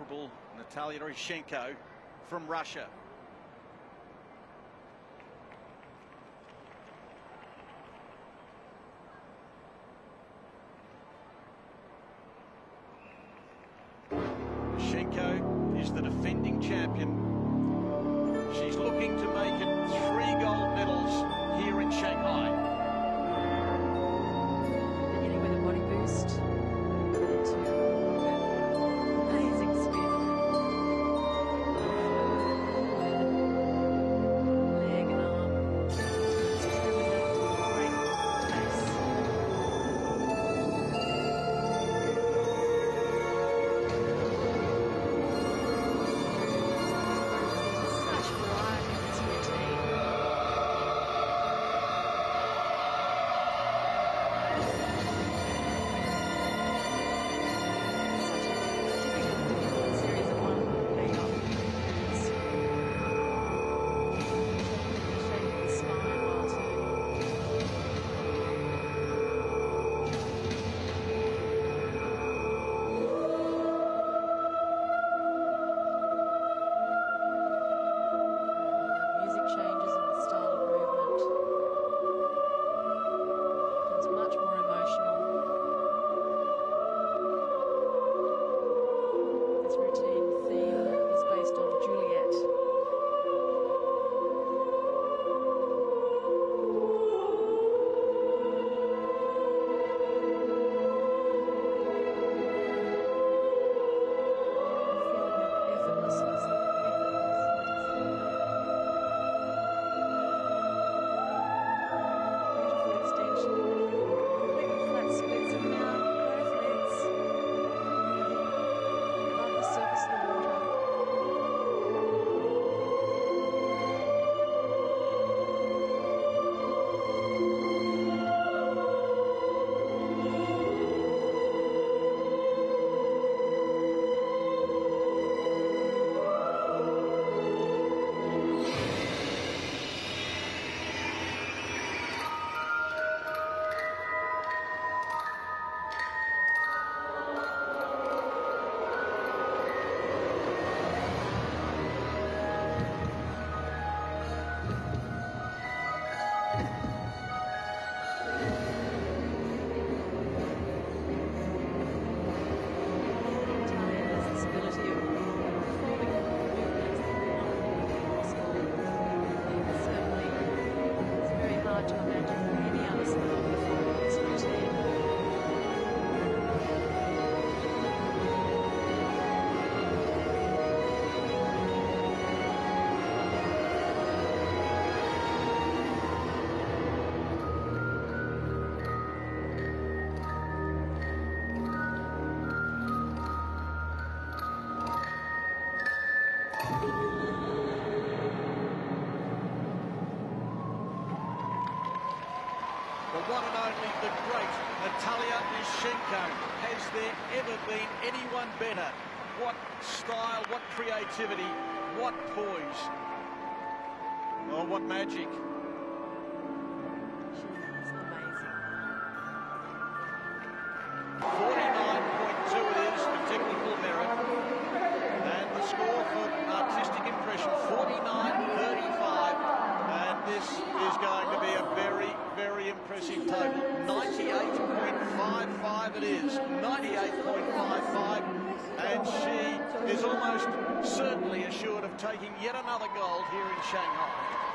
incomparable Natalia Ishchenko from Russia. Ishchenko is the defending champion. She's looking to make it 3 gold medals here in Shanghai. Beginning with a body boost. Amazing spin. Leg and arm. Just truly a great pace. Such variety in this routine. Series of one paid off. Shape the spine while turning. Music changes in the style of movement. It's much more emotional. This routine theme is based on Juliet. Feeling of effortlessness. Beautiful extension. Completely flat splits of the arm, both legs. Above the surface of the water. Natalia has this ability of performing movements that are not really possible. Certainly, it's very hard to imagine any other style performing this routine. The one and only, the great Natalia Ishchenko. Has there ever been anyone better? What style, what creativity, what poise. Oh, what magic. She's amazing. 49.2 it is for technical merit. And the score for artistic impression, 49.35. And this is going to be a very, very impressive total. 98.55 it is. 98.55. And she is almost certainly assured of taking yet another gold here in Shanghai.